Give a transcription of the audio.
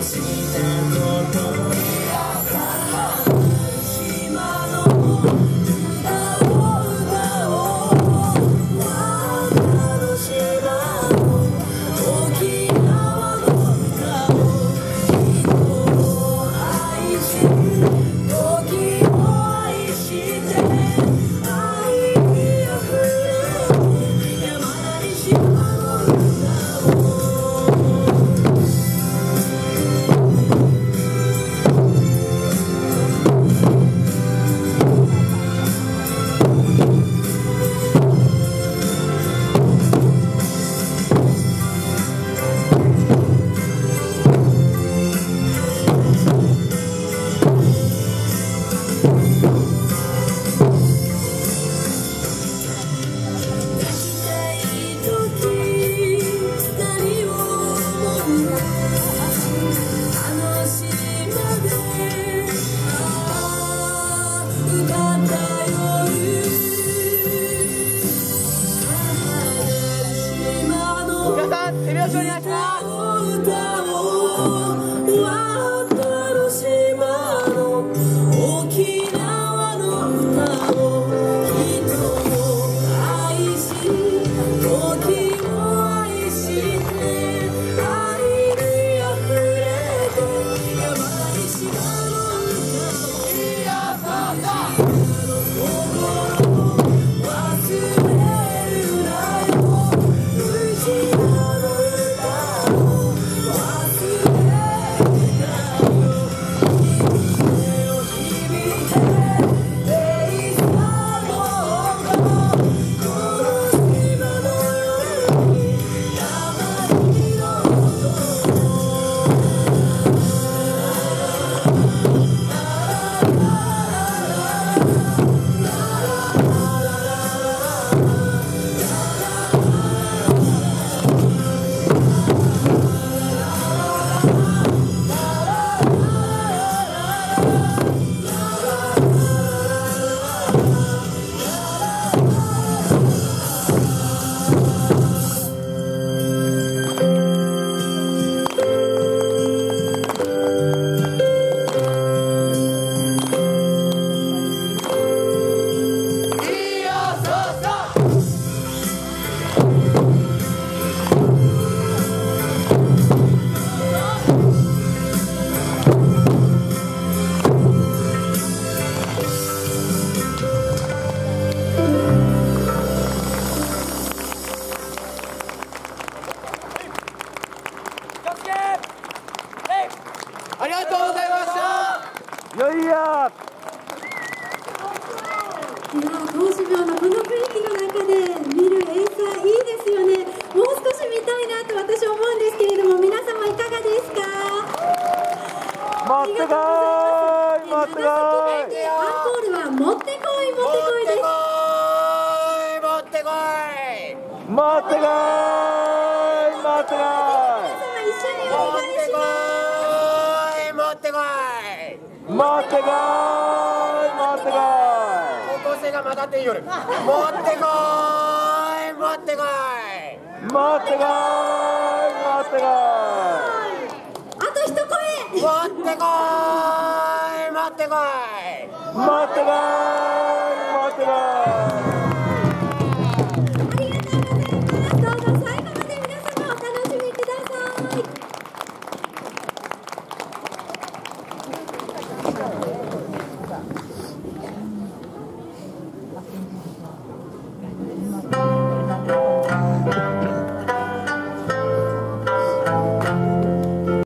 ありがとうございました。よいや。 孔子廟のこの雰囲気の中で見る演奏いいですよね。もう少し見たいなと私思うんですけれども、皆様いかがですか。 持ってこい、持ってこい。 アンコールは持ってこい、持ってこいです。 持ってこい、持ってこい、持ってこい。 皆様一緒にお願いします。 持ってこい、持ってこい、持ってこい。高校生が混ざっている。持ってこい、持ってこい、持ってこい、持ってこい。 あと一声。 持ってこい、持ってこい、持ってこい。